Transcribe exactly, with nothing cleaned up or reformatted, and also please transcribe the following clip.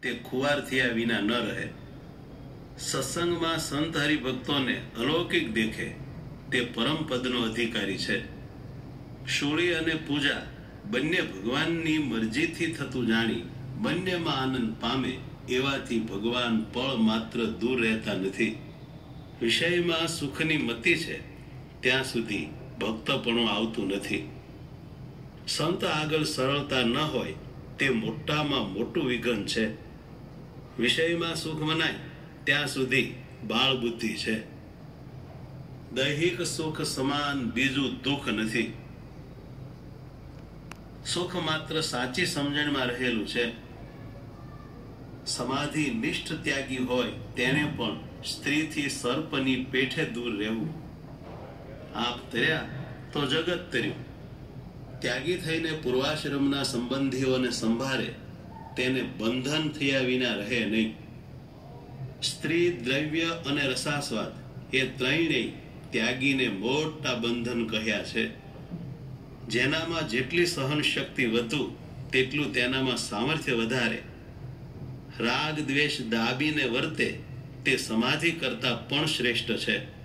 તે ખુવાર થયા વિના ન રહે. સત્સંગમાં સંત હરિભક્તોને અલૌકિક દેખે તે પરમ પદનો અધિકારી છે. શૂળી અને પૂજા બંને ભગવાનની મરજીથી થતું જાણી બંનેમાં આનંદ પામે એવાથી ભગવાન પળ માત્ર દૂર રહેતા નથી. વિષયમાં સુખની મતિ છે ત્યાં સુધી ભક્તપણું આવતું નથી. સંત આગળ સરળતા ન હોય તે મોટામાં મોટું વિઘન છે. વિષયમાં સુખ મનાય ત્યાં સુધી બાળ બુદ્ધિ છે. દૈહિક સુખ સમાન બીજું દુઃખ નથી. સુખ માત્ર સાચી સમજણમાં રહેલું છે. સમાધિ નિષ્ઠ ત્યાગી હોય તેને પણ સ્ત્રીથી સર્પની પેઠે દૂર રહેવું. આપ તર્યા તો જગત તર્યું. ત્યાગી થઈને પૂર્વાશ્રમના સંબંધીઓને સંભાળે તેને બંધન થયા વિના રહે નહીં. સ્ત્રી, દ્રવ્ય અને રસાસ્વાદ એ ત્રણેય ત્યાગીને મોટા બંધન કહ્યા છે. જેનામાં જેટલી સહન શક્તિ વધુ તેટલું તેનામાં સામર્થ્ય વધારે. રાગ દ્વેષ દાબીને વર્તે તે સમાધિ કરતા પણ શ્રેષ્ઠ છે.